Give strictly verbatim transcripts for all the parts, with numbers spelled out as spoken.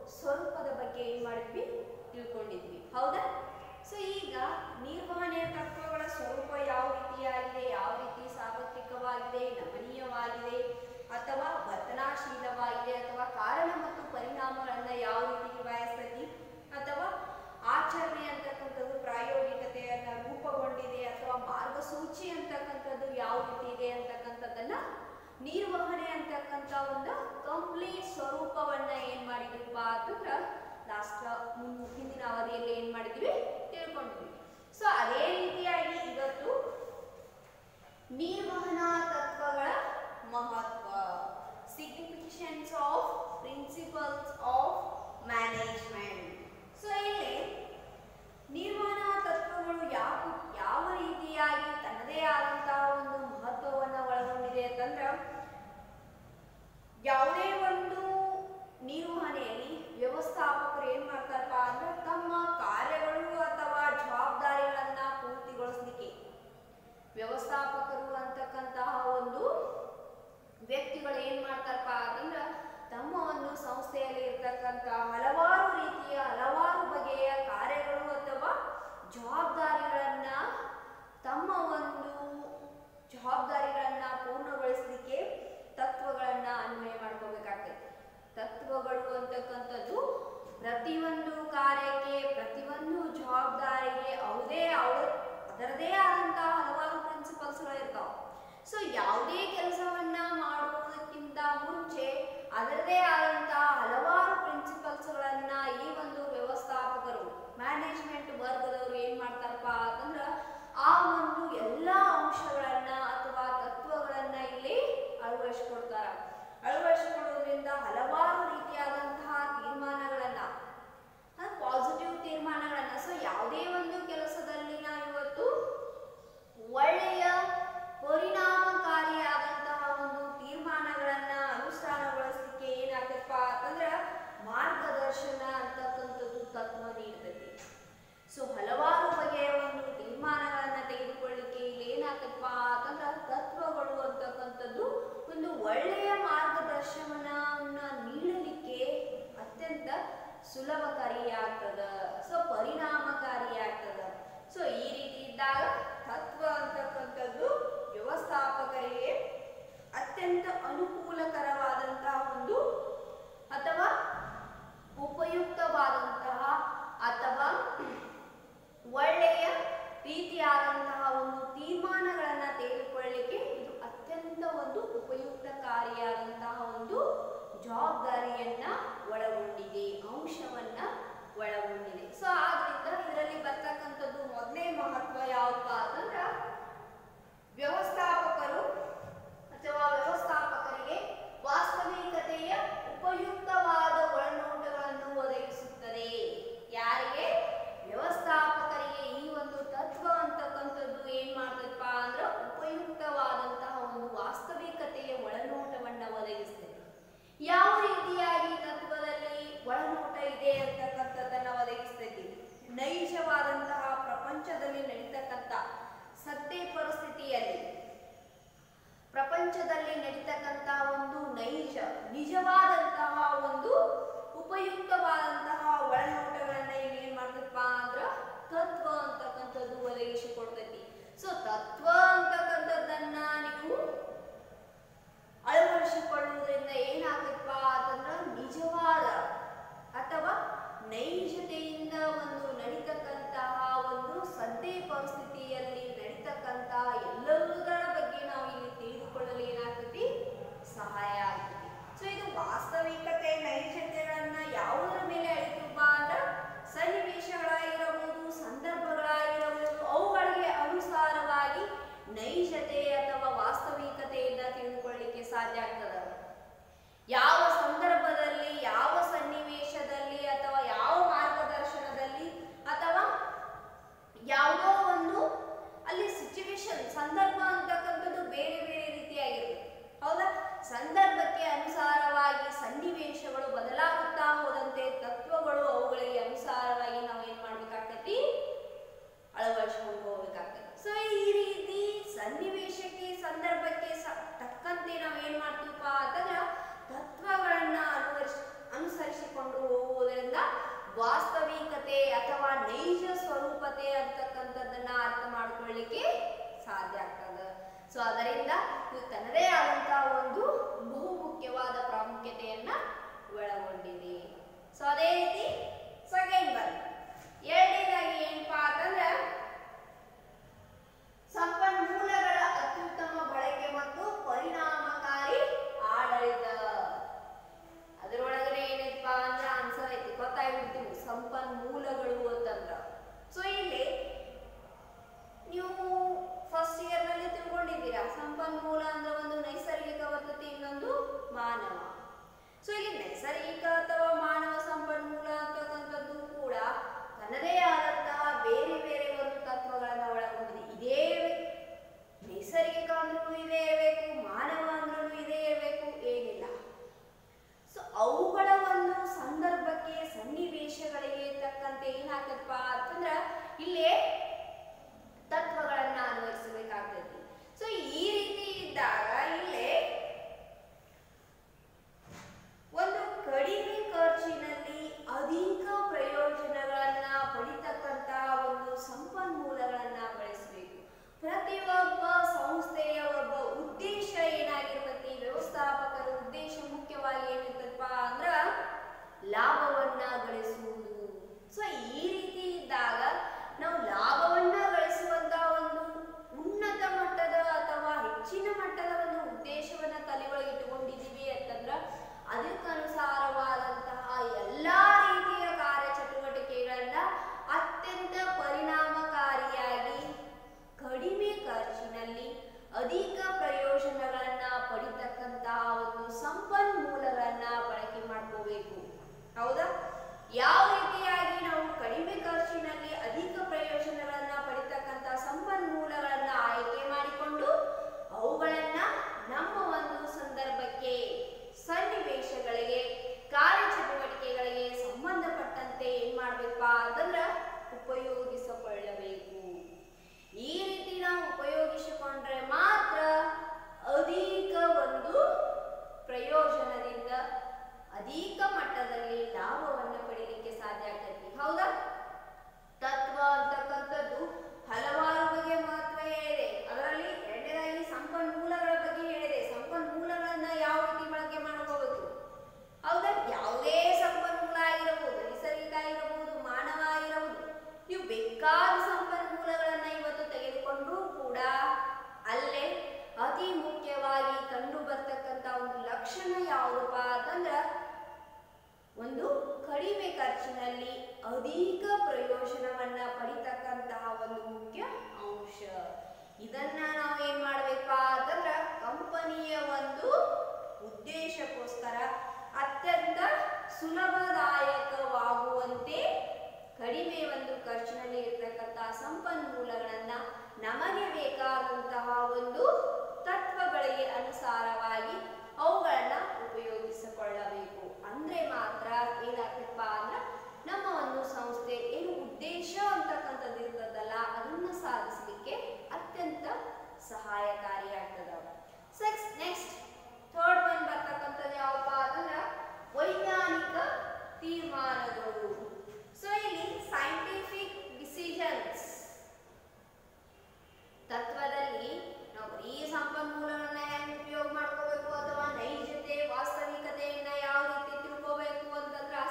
ಸ್ವರೂಪದ ಬಗ್ಗೆ ಏನ್ ಮಾಡಿದ್ವಿ ತಿಳ್ಕೊಂಡಿದ್ವಿ ಹೌದಾ. ಸೊ ಈಗ ನಿರ್ವಹಣೆಯ ತತ್ವಗಳ ಸ್ವರೂಪ ಯಾವ ರೀತಿಯಾಗಿದೆ, ಯಾವ ರೀತಿ ಸಾರ್ವತ್ರಿಕವಾಗಿದೆ, ನಮನೀಯವಾಗಿದೆ ಅಥವಾ ವರ್ತನಾಶೀಲವಾಗಿದೆ ಅಥವಾ ಕಾರಣ ಮತ್ತು ಪರಿಣಾಮಗಳನ್ನ ಯಾವ ರೀತಿ ನಿಭಾಯಿಸ್ತೈತಿ ಅಥವಾ ಆಚರಣೆ ಅಂತಕ್ಕಂಥದ್ದು ಪ್ರಾಯೋಗಿಕತೆಯನ್ನ ರೂಪುಗೊಂಡಿದೆ ಅಥವಾ ಮಾರ್ಗಸೂಚಿ ಅಂತಕ್ಕಂಥದ್ದು ಯಾವ ರೀತಿ ಇದೆ ಅಂತಕ್ಕಂಥದ್ದನ್ನ ನಿರ್ವಹಣೆ ಅಂತಕ್ಕಂಥ ಒಂದು ಕಂಪ್ಲೀಟ್ ಸ್ವರೂಪವನ್ನ ಏನ್ ಮಾಡಿದ್ವಿಪ್ಪ ಅಂತಂದ್ರ ಲಾಸ್ಟ್ ಹಿಂದಿನ ಅವಧಿಯಲ್ಲಿ ಏನ್ ಮಾಡಿದ್ವಿ ತಿಳ್ಕೊಂಡಿದ್ವಿ. ಸೊ ಅದೇ ರೀತಿಯಾಗಿ ಇವತ್ತು ನಿರ್ವಹಣಾ ತತ್ವಗಳ ಮಹತ್ವ, significance of principles of management. So ಇಲ್ಲಿ ನಿರ್ವಹಣಾ ತತ್ವಗಳು ಯಾವ ಯಾವ ರೀತಿಯಾಗಿ ತನ್ನದೇ ಆದಂತಹ ಒಂದು ಮಹತ್ವವನ್ನು ಒಳಗೊಂಡಿದೆ ಅಂತಂದ್ರೆ, ಯಾವುದೇ ಒಂದು ನಿರ್ವಹಣೆಯಲ್ಲಿ ವ್ಯವಸ್ಥಾಪಕರು ಏನ್ ಮಾಡ್ತಾರಪ್ಪ ಅಂದ್ರೆ ತಮ್ಮ ಕಾರ್ಯಗಳು ಅಥವಾ ಜವಾಬ್ದಾರಿಗಳನ್ನ ಪೂರ್ತಿಗೊಳಿಸಲಿಕ್ಕೆ ವ್ಯವಸ್ಥಾಪಕರು ಅಂತಕ್ಕಂತಹ ಒಂದು ವ್ಯಕ್ತಿಗಳು ಏನ್ ಮಾಡ್ತಾರಪ್ಪ ಅಂತಂದ್ರ ತಮ್ಮ ಒಂದು ಸಂಸ್ಥೆಯಲ್ಲಿ ಇರ್ತಕ್ಕಂಥ ಹಲವಾರು ರೀತಿಯ ಹಲವಾರು ಬಗೆಯ ಕಾರ್ಯಗಳು ಅಥವಾ ಜವಾಬ್ದಾರಿಗಳನ್ನ ತಮ್ಮ ಒಂದು ಜವಾಬ್ದಾರಿಗಳನ್ನ ಪೂರ್ಣಗೊಳಿಸಲಿಕ್ಕೆ ತತ್ವಗಳನ್ನ ಅನ್ವಯ ಮಾಡ್ಕೋಬೇಕಾಗ್ತದೆ. ತತ್ವಗಳು ಅಂತಕ್ಕಂಥದ್ದು ಪ್ರತಿಯೊಂದು ಕಾರ್ಯಕ್ಕೆ ಪ್ರತಿಯೊಂದು ಜವಾಬ್ದಾರಿಗೆ ಅವದೇ ಅವ ಅದರದೇ ಆದಂತಹ ಹಲವಾರು ಪ್ರಿನ್ಸಿಪಲ್ಸ್ಗಳು ಇರ್ತಾವ. ಸೊ ಯಾವುದೇ ಕೆಲಸವನ್ನ ಮಾಡುವುದಕ್ಕಿಂತ ಮುಂಚೆ ಅದರದೇ ಆದಂತಹ ಹಲವಾರು ಪ್ರಿನ್ಸಿಪಲ್ಸ್ಗಳನ್ನ ಈ ಒಂದು ವ್ಯವಸ್ಥಾಪಕರು ಮ್ಯಾನೇಜ್ಮೆಂಟ್ ವರ್ಗದವರು ಏನ್ ಮಾಡ್ತಾರಪ್ಪ ಅಂತಂದ್ರ ಆ ಒಂದು ಎಲ್ಲಾ ಅಂಶಗಳನ್ನ ಅಥವಾ ತತ್ವಗಳನ್ನ ಇಲ್ಲಿ ಅಳವಡಿಸಿಕೊಡ್ತಾರ. ಅಳವಡಿಸಿಕೊಳ್ಳುವುದರಿಂದ ಹಲವಾರು ರೀತಿಯಾದಂತಹ ತೀರ್ಮಾನಗಳನ್ನ ಪಾಸಿಟಿವ್ ತೀರ್ಮಾನಗಳನ್ನ ಸೊ ಯಾವುದೇ ಒಂದು ಕೆಲಸದಲ್ಲಿ ನಾವು ಇವತ್ತು ಒಳ್ಳೆಯ ಪರಿಣಾಮಕಾರಿಯಾದಂತಹ ಒಂದು ತೀರ್ಮಾನಗಳನ್ನ ಅನುಷ್ಠಾನಗೊಳಿಸಲಿಕ್ಕೆ ಏನಾಗತ್ತಪ್ಪ ಅಂತಂದ್ರ ಮಾರ್ಗದರ್ಶನ ಅಂತಕ್ಕಂಥದ್ದು ತತ್ವ ನೀಡ್ತೈತಿ. ಸೊ ಹಲವಾರು ಬಗೆಯ ಒಂದು ತೀರ್ಮಾನಗಳನ್ನ ತೆಗೆದುಕೊಳ್ಳಿಕ್ಕೆ ಇಲ್ಲಿ ಏನಾಗತ್ತಪ್ಪ ಅಂತಂದ್ರ ತತ್ವಗಳು ಅಂತಕ್ಕಂಥದ್ದು ಒಂದು ಒಳ್ಳೆಯ ಮಾರ್ಗದರ್ಶನವನ್ನ ನೀಡಲಿಕ್ಕೆ ಅತ್ಯಂತ ಸುಲಭಕಾರಿಯಾಗ್ತದ, ಸೊ ಪರಿಣಾಮಕಾರಿಯಾಗ್ತದ. ಸೊ ಈ ರೀತಿ ಇದ್ದಾಗ ತತ್ವ ಅಂತಕ್ಕಂಥದ್ದು ವ್ಯವಸ್ಥಾಪಕರಿಗೆ ಅತ್ಯಂತ ಅನುಕೂಲಕರವಾದಂತಹ ಒಂದು ಅಥವಾ ಉಪಯುಕ್ತವಾದಂತಹ ಅಥವಾ ಒಳ್ಳೆಯ ರೀತಿಯಾದಂತಹ ಒಂದು ತೀರ್ಮಾನಗಳನ್ನ ತೆಗೆದುಕೊಳ್ಳಲಿಕ್ಕೆ ಇದು ಅತ್ಯಂತ ಒಂದು ಉಪಯುಕ್ತಕಾರಿಯಾದಂತಹ ಒಂದು ಜವಾಬ್ದಾರಿಯನ್ನ ಒಳಗೊಂಡಿದೆ, ಅಂಶವನ್ನ ಒಳಗೊಂಡಿದೆ. ಸೊ ಆದ್ರಿಂದ ಇದರಲ್ಲಿ ಬರ್ತಕ್ಕಂಥದ್ದು ಮೊದಲನೇ ಮಹತ್ವ ಯಾವಪ್ಪ ಅಂತಂದ್ರ ವ್ಯವಸ್ಥಾಪಕರು ಅಥವಾ ವ್ಯವಸ್ಥಾಪಕರಿಗೆ ವಾಸ್ತವಿಕತೆಯ ಉಪಯುಕ್ತವಾದ ಒಳನೋಟಗಳನ್ನು ಒದಗಿಸುತ್ತದೆ. ಯಾರಿಗೆ? ವ್ಯವಸ್ಥಾಪಕರಿಗೆ ಈ ಒಂದು ತತ್ವ ಅಂತಕ್ಕಂಥದ್ದು ಏನ್ ಮಾಡ್ತದಪ್ಪ ಅಂದ್ರ ಉಪಯುಕ್ತವಾದಂತಹ ಒಂದು ವಾಸ್ತವಿಕತೆಯ ಒಳನೋಟವನ್ನ ಒದಗಿಸ್ತದೆ. ಯಾವ ರೀತಿಯಾಗಿ ತತ್ವ ಅದರಿಂದ ಇದು ತನ್ನದೇ ಆದಂತಹ ಒಂದು ಬಹುಮುಖ್ಯವಾದ ಪ್ರಾಮುಖ್ಯತೆಯನ್ನ ಒಳಗೊಂಡಿದೆ. ಸೊ ಅದೇ ರೀತಿ ಸೆಕೆಂಡ್ ಒನ್ ಎರಡನೇದಾಗಿ ಏನಪ್ಪಾ ಅಂತಂದ್ರ ಸಂಪನ್ಮೂಲಗಳ ಅತ್ಯುತ್ತಮ ಬಳಕೆ ಮತ್ತು ಪರಿಣಾಮಕಾರಿ ಆಡಳಿತ. ಅದರೊಳಗಡೆ ಏನೈತಪ್ಪ ಅಂದ್ರ ಆನ್ಸರ್ ಐತಿ, ಗೊತ್ತಾಗ್ಬಿಡ್ತೀವಿ ಸಂಪನ್ಮೂಲಗಳು ಅಂತಂದ್ರ. ಸೊ ಇಲ್ಲಿ ನೀವು ಫಸ್ಟ್ ಇಯರ್ ನಲ್ಲಿ ತಿಳ್ಕೊಂಡಿದ್ದೀರಾ ಸಂಪನ್ಮೂಲ ಅಂದ್ರೆ ಒಂದು ನೈಸರ್ಗಿಕ ಪದ್ಧತಿ, ಇನ್ನೊಂದು ಮಾನವ. ಸೊ ಇಲ್ಲಿ ನೈಸರ್ಗಿಕ ಅಥವಾ ಮಾನವ ಸಂಪನ್ಮೂಲ ಅಂತಕ್ಕಂಥದ್ದು ಕೂಡ ತನ್ನದೇ ಆದಂತಹ ಬೇರೆ ಬೇರೆ ಒಂದು ತತ್ವಗಳನ್ನ ಒಳಗೊಂಡಿದೆ. ಇದೇ ನೈಸರ್ಗಿಕ ಅಂದ್ರೂ ಇದೇ ಇರಬೇಕು, ಮಾನವ ಅಂದ್ರೂ ಇದೇ ಇರಬೇಕು ಏನಿಲ್ಲ. ಸೊ ಅವುಗಳ ಒಂದು ಸಂದರ್ಭಕ್ಕೆ ಸನ್ನಿವೇಶಗಳಿಗೆ ತಕ್ಕಂತೆ ಏನಾಗತ್ತಪ್ಪ ಅಂತಂದ್ರ ಇಲ್ಲೇ ತತ್ವಗಳನ್ನ ಅನ್ವಯಿಸಬೇಕಾಗ್ತೈತಿ. ಸೊ ಈ ರೀತಿ ಇದ್ದಾಗ ಇಲ್ಲೇ ಒಂದು ಕಡಿಮೆ ಖರ್ಚಿನಲ್ಲಿ ಅಧಿಕ ಪ್ರಯೋಜನಗಳನ್ನ ಪಡಿತಕ್ಕಂತ ಒಂದು ಸಂಪನ್ಮೂಲಗಳನ್ನ ಬಳಸಬೇಕು. ಪ್ರತಿಯೊಬ್ಬ ಸಂಸ್ಥೆಯ ಒಬ್ಬ ಉದ್ದೇಶ ಏನಾಗಿರ್ತೈತಿ, ವ್ಯವಸ್ಥಾಪಕರ ಉದ್ದೇಶ ಮುಖ್ಯವಾಗಿ ಏನಿರ್ತಪ್ಪ ಅಂದ್ರ ಲಾಭವನ್ನ ಗಳಿಸುವುದು. ಸೊ ಈ ರೀತಿ ಇದ್ದಾಗ ನಾವು ಲಾಭವನ್ನ ಗಳಿಸುವಂತ ಒಂದು ಉನ್ನತ ಮಟ್ಟದ ಅಥವಾ ಹೆಚ್ಚಿನ ಮಟ್ಟದ ಒಂದು ಉದ್ದೇಶವನ್ನ ತಲೆ ಒಳಗೆ ಇಟ್ಟುಕೊಂಡಿದ್ದೀವಿ ಅಂತಂದ್ರ ಅದಕ್ಕನುಸಾರವಾದಂತಹ ಎಲ್ಲಾ ರೀತಿಯ ಕಾರ್ಯಚಟುವಟಿಕೆಗಳನ್ನ ಅತ್ಯಂತ ಪರಿಣಾಮಕಾರಿಯಾಗಿ ಕಡಿಮೆ ಖರ್ಚಿನಲ್ಲಿ ಅಧಿಕ ಪ್ರಯೋಜನಗಳನ್ನ ಪಡಿತಕ್ಕಂತಹ ಒಂದು ಸಂಪನ್ಮೂಲಗಳನ್ನ ಬಳಕೆ ಮಾಡ್ಕೋಬೇಕು. ಹೌದಾ? ಯಾವ ರೀತಿಯಾಗಿ ನಾವು ಕಡಿಮೆ ಖರ್ಚಿನಲ್ಲಿ ಅಧಿಕ ಪ್ರಯೋಜನಗಳನ್ನ ಪಡಿತಕ್ಕಂತ ಸಂಪನ್ಮೂಲಗಳನ್ನ ಆಯ್ಕೆ ಮಾಡಿಕೊಂಡು ಅವುಗಳನ್ನ ನಮ್ಮ ಒಂದು ಸಂದರ್ಭಕ್ಕೆ, ಸನ್ನಿವೇಶಗಳಿಗೆ, ಕಾರ್ಯಚಟುವಟಿಕೆಗಳಿಗೆ ಸಂಬಂಧಪಟ್ಟಂತೆ ಏನ್ ಮಾಡ್ಬೇಕಪ್ಪ ಅಂತಂದ್ರ ಉಪಯೋಗಿಸಿಕೊಳ್ಳಬೇಕು. ಈ ರೀತಿ ನಾವು ಉಪಯೋಗಿಸಿಕೊಂಡ್ರೆ ಮಾತ್ರ ಅಧಿಕ ಒಂದು ಪ್ರಯೋಜನದಿಂದ ಅಧಿಕ ಮಟ್ಟದಲ್ಲಿ ಲಾಭವನ್ನ ಪಡೀಲಿಕ್ಕೆ ಸಾಧ್ಯ ಆಗ್ತೈತಿ. ಹೌದಾ? ತತ್ವ ಅಂತಕ್ಕಂಥದ್ದು ಹಲವಾರು ಬಗೆಯ ಮಹತ್ವ ಹೇಳಿದೆ. ಅದರಲ್ಲಿ ಎರಡನೇದಾಗಿ ಸಂಪನ್ಮೂಲಗಳ ಬಗ್ಗೆ ಹೇಳಿದೆ. ಸಂಪನ್ಮೂಲಗಳನ್ನ ಯಾವ ರೀತಿ ಬಳಕೆ ಮಾಡ್ಕೋಬೇಕು. ಹೌದಾ? ಯಾವುದೇ ಸಂಪನ್ಮೂಲ ಆಗಿರಬಹುದು, ನೈಸರ್ಗಿಕ ಆಗಿರಬಹುದು, ಮಾನವ ಆಗಿರಬಹುದು, ನೀವು ಬೇಕಾದ ಸಂಪನ್ಮೂಲಗಳನ್ನ ಇವತ್ತು ತೆಗೆದುಕೊಂಡ್ರೂ ಕೂಡ ಅಲ್ಲೇ ಅತಿ ಮುಖ್ಯವಾಗಿ ಕಂಡು ಬರ್ತಕ್ಕಂತ ಒಂದು ಲಕ್ಷಣ ಯಾವುದಪ್ಪ ಅಂತಂದ್ರ ಒಂದು ಕಡಿಮೆ ಖರ್ಚಿನಲ್ಲಿ ಅಧಿಕ ಪ್ರಯೋಜನವನ್ನ ಪಡಿತಕ್ಕಂತಹ ಒಂದು ಮುಖ್ಯ ಅಂಶ. ಇದನ್ನ ನಾವು ಏನ್ ಮಾಡ್ಬೇಕಪ್ಪ ಅಂತಂದ್ರ ಕಂಪನಿಯ ಒಂದು ಉದ್ದೇಶಕ್ಕೋಸ್ಕರ ಅತ್ಯಂತ ಸುಲಭದಾಯಕವಾಗುವಂತೆ ಕಡಿಮೆ ಒಂದು ಖರ್ಚಿನಲ್ಲಿ ಇರ್ತಕ್ಕಂತಹ ಸಂಪನ್ಮೂಲಗಳನ್ನ ನಮಗೆ ಬೇಕಾದಂತಹ ಒಂದು ತತ್ವಗಳಿಗೆ ಅನುಸಾರವಾಗಿ ಅವುಗಳನ್ನ ಉಪಯೋಗಿಸಿಕೊಳ್ಳಬೇಕು. ಅಂದ್ರೆ ಮಾತ್ರ ಏನಾಗ್ತಪ್ಪ ಅಂದ್ರ ನಮ್ಮ ಒಂದು ಸಂಸ್ಥೆ ಏನು ಉದ್ದೇಶ ಅಂತಕ್ಕಂಥದ್ದು ಇರ್ತದಲ್ಲ ಅದನ್ನ ಸಾಧಿಸಲಿಕ್ಕೆ ಅತ್ಯಂತ ಸಹಾಯಕಾರಿಯಾಗ್ತದ. ನೆಕ್ಸ್ಟ್ ಥರ್ಡ್ ಒನ್ ಬರ್ತಕ್ಕಂಥದ್ದು ಯಾವಪ್ಪ ಅಂತಂದ್ರ ವೈಜ್ಞಾನಿಕ ತೀರ್ಮಾನಗಳು. ಸೊ ಇಲ್ಲಿ ಸೈಂಟಿಫಿಕ್ ಡಿಸಿಷನ್ಸ್ ತತ್ವದಲ್ಲಿ ನಾವು ಈ ಸಂಪನ್ಮೂಲಗಳನ್ನ ಹೆಂಗ್ ಉಪಯೋಗ ಮಾಡ್ಕೋಬೇಕು ಅಥವಾ ನೈಜತೆ ವಾಸ್ತವಿಕತೆಯನ್ನ ಯಾವ ರೀತಿ ತಿಳ್ಕೋಬೇಕು ಅಂತಂದ್ರೆ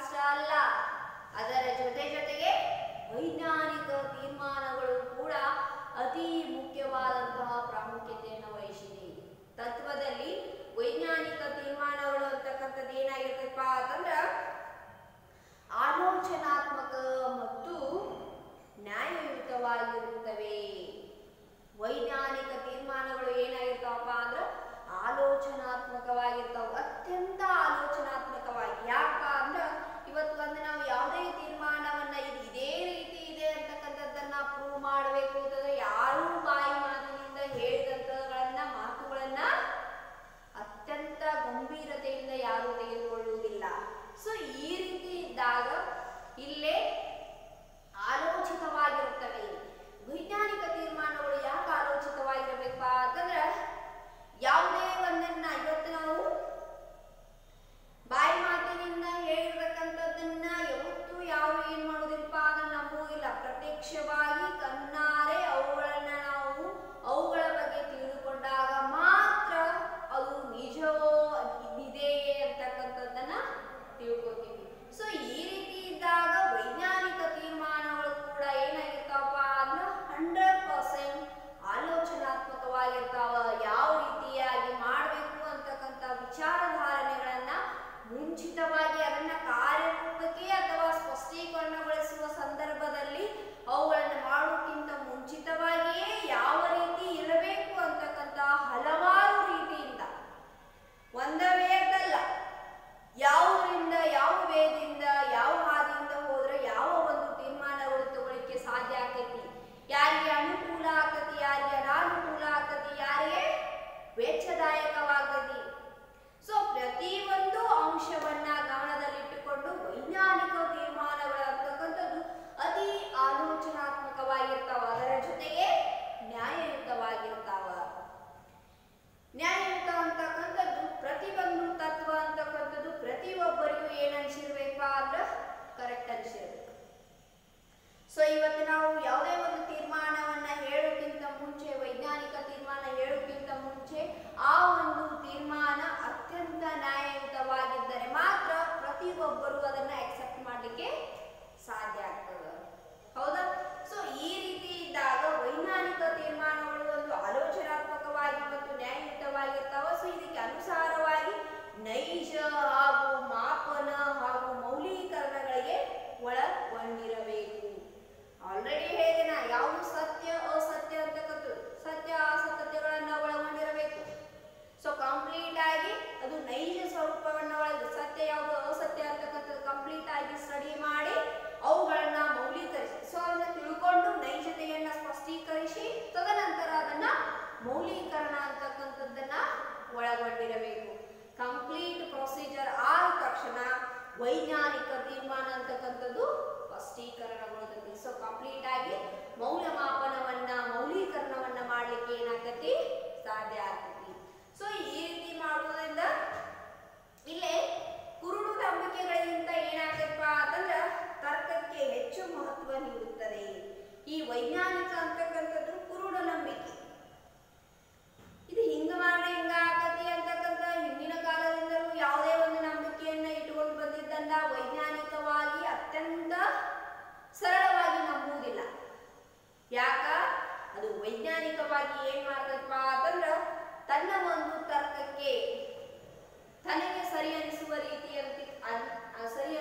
ಸೊ ಇವತ್ತು ನಾವು ಯಾವುದೇ ಒಂದು ತೀರ್ಮಾನವನ್ನ ಹೇಳೋಕ್ಕಿಂತ ಮುಂಚೆ, ವೈಜ್ಞಾನಿಕ ತೀರ್ಮಾನ ಹೇಳೋಕ್ಕಿಂತ ಮುಂಚೆ ಆ ಒಂದು ತೀರ್ಮಾನ ಅತ್ಯಂತ ನ್ಯಾಯಯುತವಾಗಿದ್ದರೆ ಮಾತ್ರ ಪ್ರತಿಯೊಬ್ಬರು ಅದನ್ನ ಅಕ್ಸೆಪ್ಟ್ ಮಾಡಲಿಕ್ಕೆ ಸಾಧ್ಯ ಆಗ್ತದೆ. ಹೌದಾ? ಸೊ ಈ ರೀತಿ ಇದ್ದಾಗ ವೈಜ್ಞಾನಿಕ ತೀರ್ಮಾನಗಳು ಒಂದು ಆಲೋಚನಾತ್ಮಕವಾಗಿ ಮತ್ತು ನ್ಯಾಯಯುತವಾಗಿರ್ತಾವ. ಸೊ ಇದಕ್ಕೆ ಅನುಸಾರವಾಗಿ ನೈಜ ಹಾಗೂ ಮಾಪನ ಹಾಗೂ ಮೌಲ್ಯೀಕರಣಗಳಿಗೆ ಒಳಗೊಂಡಿರಬೇಕು. ಆಲ್ರೆಡಿ ಹೇಳಿದೆ, ಯಾವುದು ಸತ್ಯ ಅಸತ್ಯ ಅಂತಕ್ಕಂಥದ್ದು, ಸತ್ಯ ಅಸತ್ಯಗಳನ್ನ ಒಳಗೊಂಡಿರಬೇಕು. ಸೊ ಕಂಪ್ಲೀಟ್ ಆಗಿ ಅದು ನೈಜ ಸ್ವರೂಪವನ್ನ ಒಳಗೆ, ಸತ್ಯ ಯಾವುದು ಅಸತ್ಯ ಅಂತಕ್ಕಂಥದ್ದು ಕಂಪ್ಲೀಟ್ ಆಗಿ ಸ್ಟಡಿ ಮಾಡಿ ಅವುಗಳನ್ನ ಮೌಲ್ಯೀಕರಿಸಿ, ಸೊ ಅದನ್ನ ತಿಳ್ಕೊಂಡು ನೈಜತೆಯನ್ನ ಸ್ಪಷ್ಟೀಕರಿಸಿ ತದನಂತರ ಅದನ್ನ ಮೌಲ್ಯೀಕರಣ ಅಂತಕ್ಕಂಥದ್ದನ್ನ ಒಳಗೊಂಡಿರಬೇಕು. ಕಂಪ್ಲೀಟ್ ಪ್ರೊಸೀಜರ್ ಆದ ತಕ್ಷಣ ವೈಜ್ಞಾನಿಕ ತೀರ್ಮಾನ ಅಂತಕ್ಕಂಥದ್ದು ಸ್ಪಷ್ಟೀಕರಣಗೊಳ್ಳುತ್ತದೆ. ಸೊ ಕಂಪ್ಲೀಟ್ ಆಗಿ ಮೌಲ್ಯಮಾಪನವನ್ನ ಮೌಲ್ಯೀಕರಣವನ್ನ ಮಾಡ್ಲಿಕ್ಕೆ ಏನಾಗತಿ ಸಾಧ್ಯ ಆಗ್ತತಿ. ಸೊ ಈ ರೀತಿ ಮಾಡುವುದರಿಂದ ಇಲ್ಲೇ ಕುರುಡು ನಂಬಿಕೆಗಳಿಗಿಂತ ಏನಾಗತ್ತಪ್ಪ ಅಂತಂದ್ರ ತರ್ಕಕ್ಕೆ ಹೆಚ್ಚು ಮಹತ್ವ ನೀಡುತ್ತದೆ. ಈ ವೈಜ್ಞಾನಿಕ ಅಂತಕ್ಕಂಥದ್ದು ಕುರುಡು ನಂಬಿಕೆ, ಇದು ಹಿಂಗ ಮಾಡ್ರೆ ಹಿಂಗ ಆಗತಿ ಅಂತಕ್ಕಂಥ ಹಿಂದಿನ ಕಾಲದಿಂದಲೂ ಯಾವುದೇ ಒಂದು ನಂಬಿಕೆಯನ್ನ ಇಟ್ಟುಕೊಂಡು ಬಂದಿದ್ದನ್ನ ವೈಜ್ಞಾನಿಕವಾಗಿ ಅತ್ಯಂತ ಸರಳವಾಗಿ ನಂಬುವುದಿಲ್ಲ. ಯಾಕ? ಅದು ವೈಜ್ಞಾನಿಕವಾಗಿ ಏನ್ ಮಾಡ್ತದಪ್ಪ ಅಂತಂದ್ರ ತನ್ನ ಒಂದು ತರ್ಕಕ್ಕೆ ತನಗೆ ಸರಿ ಅನಿಸುವ ರೀತಿಯಂತೆ ಸರಿ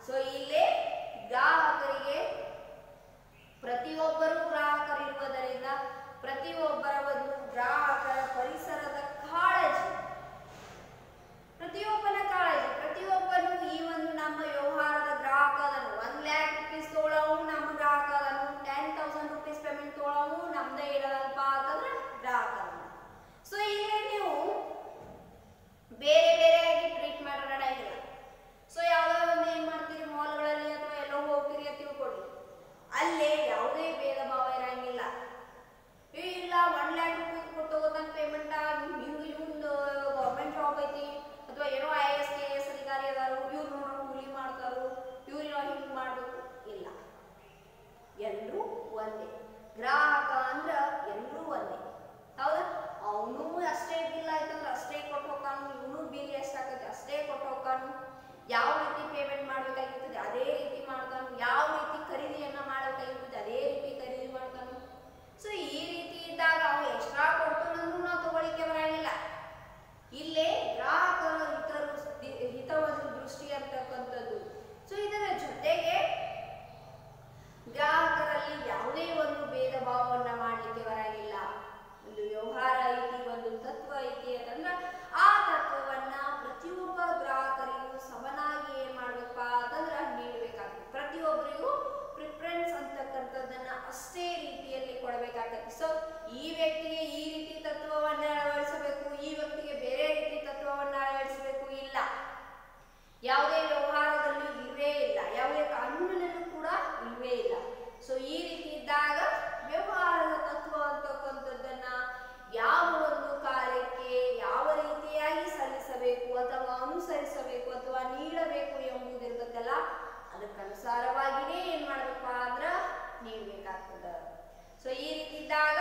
ಸೊ ಇಲ್ಲೇ ಗ್ರಾಹಕರಿಗೆ ಪ್ರತಿಯೊಬ್ಬರು ಗ್ರಾಹಕರಿರುವುದರಿಂದ ಪ್ರತಿಯೊಬ್ಬರ ಒಂದು ಗ್ರಾಹಕರ ಪರಿಸರದ ಕಾಳಜಿ, ಪ್ರತಿಯೊಬ್ಬನ ಕಾಳಜಿ, ಪ್ರತಿಯೊಬ್ಬನು ಈ ಒಂದು ನಮ್ಮ ವ್ಯವಹಾರದ ಗ್ರಾಹಕ ಅದನ್ನು ಒನ್ ಲ್ಯಾಕ್ ರುಪೀಸ್ ತೊಗೊಳವು ನಮ್ಮ ಗ್ರಾಹಕ ಅದನ್ನು ಟೆನ್ ತೌಸಂಡ್ ರುಪೀಸ್ ಪೇಮೆಂಟ್ ತೊಗೊಳವು ನಮ್ದೇ ಇಡದಲ್ಪ ಅಂತಂದ್ರೆ ಗ್ರಾಹಕ. ಸೊ ಇಲ್ಲೇ ನೀವು ಬೇರೆ ಬೇರೆಯಾಗಿ ಟ್ರೀಟ್ ಮಾಡೋಣಾಗಿಲ್ಲ. ಸೊ ಯಾವುದೋ ಒಂದು ಏನ್ ಮಾಡ್ತೀರಿ ಮಾಲ್ಗಳಲ್ಲಿ ಅಥವಾ ಎಲ್ಲೋ ಹೋಗ್ತೀರಿ ಅಂತ ತಿಳ್ಕೊಳ್ಳಿ, ಅಲ್ಲೇ ಯಾವುದೇ ಭೇದ ಭಾವ ಇರಂಗಿಲ್ಲ. ಇಲ್ಲ ಒನ್ ಲ್ಯಾಕ್ ರುಪೀಸ್ ಕೊಟ್ಟು ತಗೋತಾನ ಪೇಮೆಂಟ್, ಇವ್ರು ಇವ್ನು ಗೌರ್ಮೆಂಟ್ ಜಾಬ್ ಐತಿ ಅಥವಾ ಏನೋ ಐ ಎಸ್ ಕೆ ಎಸ್ ಅಧಿಕಾರಿ ಅದಾರು, ಇವ್ರು ನೋಡೋ ಕೂಲಿ ಮಾಡ್ತಾರು, ಇವ್ರು ಹಿಂಗೆ ಮಾಡ್ಬೇಕು ಇಲ್ಲ. ಎಲ್ಲರೂ ಒಂದೇ ಗ್ರಾಹಕ ಅಂದ್ರ ಎಲ್ಲರೂ ಒಂದೇ. ಹೌದಾ? ಅವನು ಅಷ್ಟೇ ಬಿಲ್ ಆಯ್ತಂದ್ರೆ ಅಷ್ಟೇ ಕೊಟ್ಟು ಹೋಗ್ತಾನು, ಇವನು ಬಿಲ್ ಎಷ್ಟಾಗತ್ತೆ ಅಷ್ಟೇ ಕೊಟ್ಟು ಹೋಗ್ತಾನು, ಯಾವ ರೀತಿ ಪೇಮೆಂಟ್ ಮಾಡ್ಬೇಕಾಗಿರ್ತದೆ ಅದೇ ರೀತಿ ಮಾಡ್ತಾನು, ಯಾವ ರೀತಿ ಖರೀದಿಯನ್ನ ಮಾಡಬೇಕಾಗಿರ್ತದೆ ಅದೇ ರೀತಿ ಖರೀದಿ ಮಾಡ್ತಾನು. ಸೊ ಈ ರೀತಿ ಇದ್ದಾಗ ಅವನು ಎಕ್ಸ್ಟ್ರಾ ಕೊಟ್ಟು ನಾವು ತಗೊಳಿಕ್ಕೆ ಬರಂಗಿಲ್ಲ. ಇಲ್ಲೇ ಗ್ರಾಹಕರ ಹಿತರು ಹಿತವನ್ನು ದೃಷ್ಟಿ ಅಂತಕ್ಕಂಥದ್ದು. ಸೊ ಇದರ ಜೊತೆಗೆ ಗ್ರಾಹಕರಲ್ಲಿ ಯಾವುದೇ ಒಂದು ಭೇದ ಭಾವವನ್ನ ಮಾಡಲಿಕ್ಕೆ ಬರಂಗಿಲ್ಲ. ಒಂದು ವ್ಯವಹಾರ ಐತಿ, ಒಂದು ತತ್ವ ಐತಿ ಅಂತಂದ್ರೆ ಆ ತತ್ವವನ್ನ ಪ್ರತಿಯೊಬ್ಬ ಗ್ರಾಹಕರಿಗೂ ಸಮನಾಗಿ ಏನ್ ಮಾಡ್ಬೇಕಪ್ಪ ಅಂತಂದ್ರೆ ನೀಡಬೇಕಾಗ್ತದೆ. ಪ್ರತಿಯೊಬ್ಬರಿಗೂ ಪ್ರಿಫರೆನ್ಸ್ ಅಂತಕ್ಕಂಥದ್ದನ್ನ ಅಷ್ಟೇ ರೀತಿಯಲ್ಲಿ ಕೊಡಬೇಕಾಗ್ತದೆ. ಸೊ ಈ ವ್ಯಕ್ತಿಗೆ ಈ ರೀತಿ ತತ್ವವನ್ನ ಅಳವಡಿಸಬೇಕು, ಈ ವ್ಯಕ್ತಿಗೆ ಬೇರೆ ರೀತಿ ತತ್ವವನ್ನ ಅಳವಡಿಸಬೇಕು ಇಲ್ಲ. ಯಾವುದೇ ವ್ಯವಹಾರದಲ್ಲಿ ಇಲ್ಲವೇ ಇಲ್ಲ, ಯಾವುದೇ ಕಾನೂನಿನಲ್ಲೂ ಕೂಡ ಇಲ್ಲವೇ ಇಲ್ಲ. ಸೊ ಈ ರೀತಿ ಇದ್ದಾಗ ವ್ಯವಹಾರದ ತತ್ವ ಅಂತಕ್ಕಂಥದ್ದನ್ನ ಯಾವ ಒಂದು ಕಾರ್ಯಕ್ಕೆ ಯಾವ ರೀತಿಯಾಗಿ ಸಲ್ಲಿಸಬೇಕು ಅಥವಾ ಅನುಸರಿಸಬೇಕು ಅಥವಾ ನೀಡಬೇಕು ಎಂಬುದಿರ್ತದಲ್ಲ, ಅದಕ್ಕನುಸಾರವಾಗಿನೇ ಏನ್ ಮಾಡ್ಬೇಕಪ್ಪ ಅಂದ್ರ ನೀಡಬೇಕಾಗ್ತದ. ಸೊ ಈ ರೀತಿ ಇದ್ದಾಗ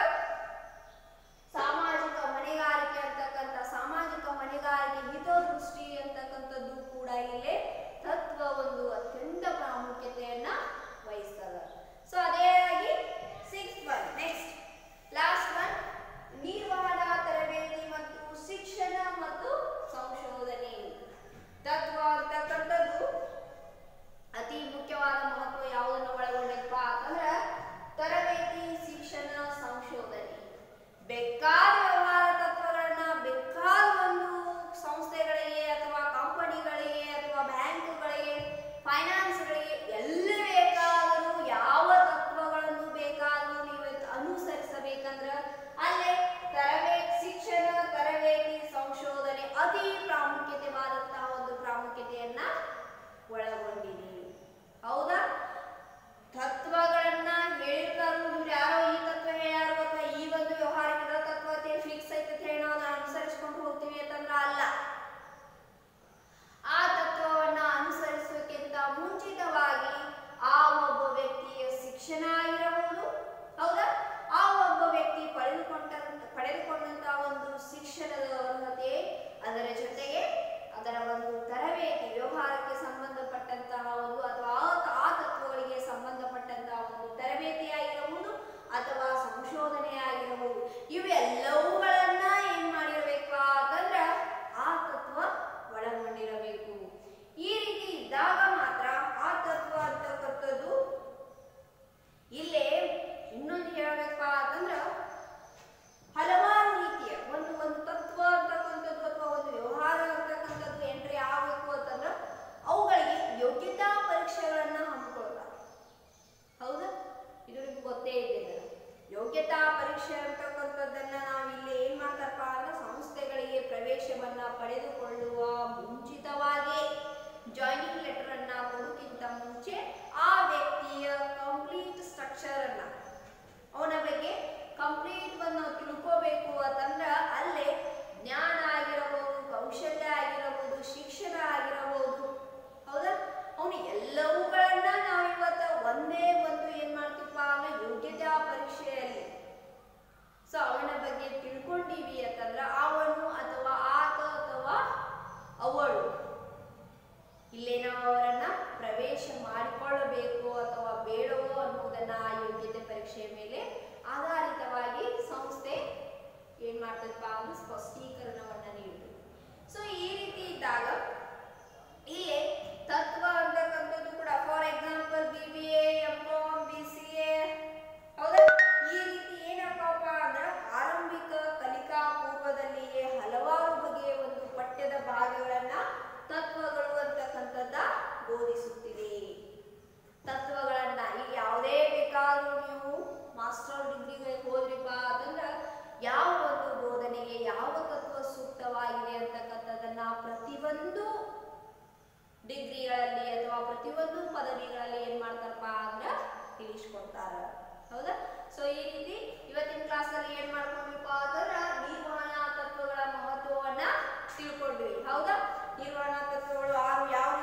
ಸಾಮಾಜಿಕ ಹೊಣೆಗಾರಿಕೆ ಅಂತಕ್ಕಂಥ ಸಾಮಾಜಿಕ ಹೊಣೆಗಾರಿಕೆ ಹಿತದೃಷ್ಟಿ ಅಂತಕ್ಕಂಥದ್ದು ಕೂಡ ಇಲ್ಲೇ ತತ್ವ ಒಂದು ಅತ್ಯಂತ ಪ್ರಾಮುಖ್ಯತೆಯನ್ನ ವಹಿಸ್ತದ. ಸೊ ಅದೇ ಆಗಿ six one next last one ನಿರ್ವಹಣಾ ತರಬೇತಿ ಮತ್ತು ಶಿಕ್ಷಣ ಮತ್ತು ಸಂಶೋಧನೆ. ತತ್ವ ಅಂತಕ್ಕಂಥದ್ದು ಅತಿ ಮುಖ್ಯವಾದ ಮಹತ್ವ ಯಾವುದನ್ನು ಒಳಗೊಂಡೈತಪ್ಪ ಅಂತಂದ್ರ ತರಬೇತಿ, ಶಿಕ್ಷಣ, ಸಂಶೋಧನೆ. ಬೇಕಾದ ವ್ಯವಹಾರ ತತ್ವಗಳನ್ನ ಬೇಕಾದ ಒಂದು ಸಂಸ್ಥೆಗಳಿಗೆ ಅಥವಾ ಕಂಪನಿಗಳಿಗೆ ಅಥವಾ ಬ್ಯಾಂಕುಗಳಿಗೆ ಫೈನಾನ್ಸ್ಗಳಿಗೆ ಎಲ್ಲ ಬೇಕಾದರೂ ಯಾವ ತತ್ವಗಳನ್ನು ಬೇಕಾದರೂ ನೀವು ಅನುಸರಿಸಬೇಕಂದ್ರ ಅಲ್ಲೇ ತರಬೇತಿ, ಶಿಕ್ಷಣ, ತರಬೇತಿ, ಸಂಶೋಧನೆ ಅತಿ ಪ್ರಾಮುಖ್ಯತೆವಾದಂತಹ ಒಂದು ಪ್ರಾಮುಖ್ಯತೆಯನ್ನ ಒಳಗೊಂಡಿದೆ. ಹೌದಾ? ತತ್ವಗಳನ್ನ ಹೇಳಿರ್ತಾರು, ಇವ್ರು ಯಾರೋ ಈ ತತ್ವ ಹೇಳ್ಯಾರು ಅಥವಾ ಈ ಒಂದು ವ್ಯವಹಾರಕ್ಕೆ ತತ್ವ ಫಿಕ್ಸ್ ಐತೆ ಹೇಳಿ ನಾವು ಅನುಸರಿಸ್ಕೊಂಡು ಹೋಗ್ತೀವಿ ಅಂತಂದ್ರ ಅಲ್ಲ. ಆ ತತ್ವವನ್ನ ಅನುಸರಿಸೋಕ್ಕಿಂತ ಮುಂಚಿತವಾಗಿ ಆ ಒಬ್ಬ ವ್ಯಕ್ತಿಯ ಶಿಕ್ಷಣ ಆಗಿರಬಹುದು, ಹೌದಾ, ಆ ಒಬ್ಬ ವ್ಯಕ್ತಿ ಪಡೆದುಕೊಂಡ ಪಡೆದುಕೊಂಡಂತಹ ಒಂದು ಶಿಕ್ಷಣದ ಅರ್ಹತೆ, ಅದರ ಜೊತೆಗೆ ಅದರ ಒಂದು ತರಬೇತಿ, ವ್ಯವಹಾರಕ್ಕೆ ಸಂಬಂಧಪಟ್ಟಂತಹ ಒಂದು ಅಥವಾ ಆ ತತ್ವಗಳಿಗೆ ಸಂಬಂಧಪಟ್ಟಂತಹ ಒಂದು ತರಬೇತಿ ಆಗಿರಬಹುದು ಅಥವಾ ಸಂಶೋಧನೆ ಆಗಿರಬಹುದು, ಇವೆಲ್ಲವುಗಳನ್ನ ಏನ್ ಮಾಡಿರಬೇಕು ಅಂತಂದ್ರ ಆ ತತ್ವ ಒಳಗೊಂಡಿರಬೇಕು. ಈ ರೀತಿ ಇದ್ದಾಗ ಮಾತ್ರ ಆ ತತ್ವ ಅಂತಕ್ಕಂಥದ್ದು ಇಲ್ಲೇ ಇನ್ನೊಂದು ಹೇಳಬೇಕಪ್ಪ ಅಂತಂದ್ರ ಹಲವಾರು ರೀತಿಯ ಒಂದು ಒಂದು ತತ್ವ ಅಂತಕ್ಕಂಥದ್ದು ಅಥವಾ ಒಂದು ವ್ಯವಹಾರ ಅಂತಕ್ಕಂಥದ್ದು ಎಂಟ್ರಿ ಆಗಬೇಕು ಅಂತಂದ್ರ ಅವುಗಳಿಗೆ ಯೋಗ್ಯತಾ ಪರೀಕ್ಷೆಗಳನ್ನ ಹಮ್ಮಿಕೊಳ್ತಾರೆ. ಹೌದಾ? ಇದು ನಿಮ್ಗೆ ಗೊತ್ತೇ ಇದ್ದಿಲ್ಲ. ಯೋಗ್ಯತಾ ಪರೀಕ್ಷೆ ಅಂತಕ್ಕಂಥದ್ದನ್ನ ನಾವು ಇಲ್ಲಿ ಏನ್ ಮಾಡ್ತಾರಪ್ಪ ಅಂದ್ರೆ ಸಂಸ್ಥೆಗಳಿಗೆ ಪ್ರವೇಶವನ್ನ ಪಡೆದುಕೊಳ್ಳುವ ಮುಂಚಿತವಾಗಿ ಜಾಯ್ನಿಂಗ್ ಲೆಟರ್ ಅನ್ನ ಕೊಡೋಕ್ಕಿಂತ ಮುಂಚೆ ಆ ವ್ಯಕ್ತಿಯ ಕಂಪ್ಲೀಟ್ ಸ್ಟ್ರಕ್ಚರ್ ಅನ್ನ ಅವನ ಬಗ್ಗೆ ಕಂಪ್ಲೀಟ್ ಬಂದು ನಾವು ತಿಳ್ಕೋಬೇಕು ಅಂತಂದ್ರ ಅಲ್ಲೇ ಜ್ಞಾನ ಆಗಿರಬಹುದು, ಕೌಶಲ್ಯ ಆಗಿರಬಹುದು, ಶಿಕ್ಷಣ ಆಗಿರಬಹುದು, ಹೌದಾ, ಅವನು ಎಲ್ಲವುಗಳನ್ನ ನಾವು ಇವತ್ತ ಒಂದೇ ಒಂದು ಏನ್ ಮಾಡ್ತೀವಪ್ಪ ಅಂದ್ರೆ ಯೋಗ್ಯತಾ ಪರೀಕ್ಷೆಯಲ್ಲಿ ಸೊ ಅವನ ಬಗ್ಗೆ ತಿಳ್ಕೊಂಡಿವಿ ಅಂತಂದ್ರ ಅವನು ಅಥವಾ ಆತ ಅಥವಾ ಅವಳು ಇಲ್ಲೇ ನಾವು ಅವರನ್ನ ಪ್ರವೇಶ ಮಾಡಿಕೊಳ್ಳಬೇಕು ಅಥವಾ ಬೇಡವೋ ಅನ್ನುವುದನ್ನ ಆ ಯೋಗ್ಯತೆ ಪರೀಕ್ಷೆಯ ಮೇಲೆ ಆಧಾರಿತವಾಗಿ ಸಂಸ್ಥೆ ಏನ್ ಮಾಡ್ತದಪ್ಪ ಅಂದ್ರೆ ಸ್ಪಷ್ಟೀಕರಣವನ್ನ ನೀಡುತ್ತದೆ. ಸೊ ಈ ರೀತಿ ಇದ್ದಾಗ ಇಲ್ಲೇ ತತ್ವ ಅಂತಕ್ಕಂಥದ್ದು ವಿಧಿಗಳಲ್ಲಿ ಅಥವಾ ಪ್ರತಿಯೊಂದು ಪದವಿಗಳಲ್ಲಿ ಏನ್ ಮಾಡ್ತಾರಪ್ಪ ಅಂದ್ರೆ ತಿಳಿಸ್ಕೊಡ್ತಾರ. ಹೌದಾ? ಸೊ ಈ ರೀತಿ ಇವತ್ತಿನ ಕ್ಲಾಸ್ ಅಲ್ಲಿ ಏನ್ ಮಾಡ್ಕೊಂಡ್ವಿಪ್ಪ ಅಂದ್ರೆ ನಿರ್ವಹಣಾ ತತ್ವಗಳ ಮಹತ್ವವನ್ನ ತಿಳ್ಕೊಂಡ್ವಿ. ಹೌದಾ? ನಿರ್ವಹಣಾ ತತ್ವಗಳು ಆರು ಯಾವ